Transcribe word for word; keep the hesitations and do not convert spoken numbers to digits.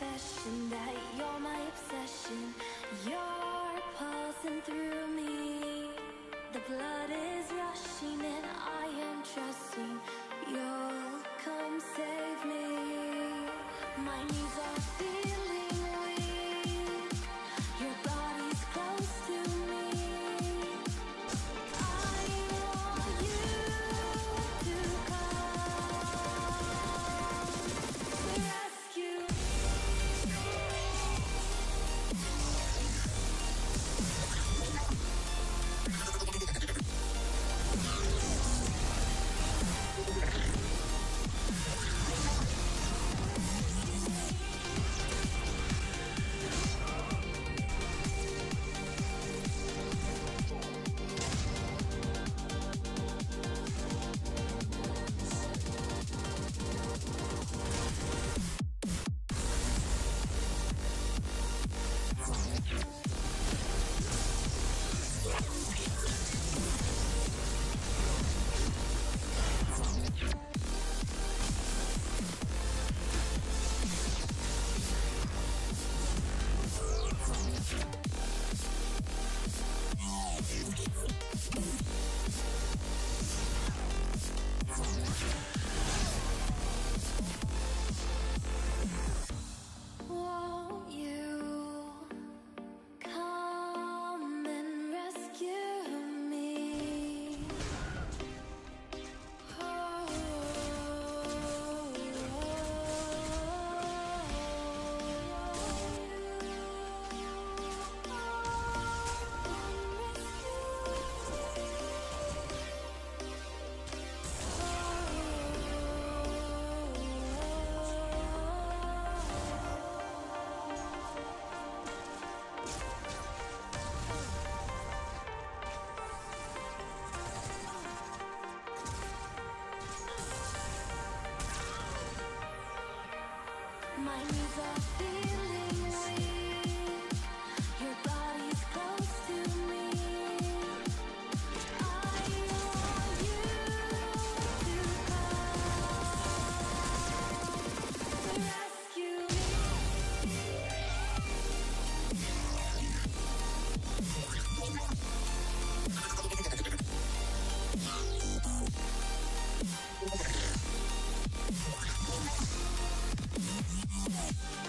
confession that you're my obsession. You're pulsing through me. The blood is rushing and I am trusting you'll come save me. My knees are feeling weak. Your body's close to me. I want you to come to rescue. Won't you come and rescue me? Oh, my knees are feeling weak. Your body's close to me. I want you to come to rescue me.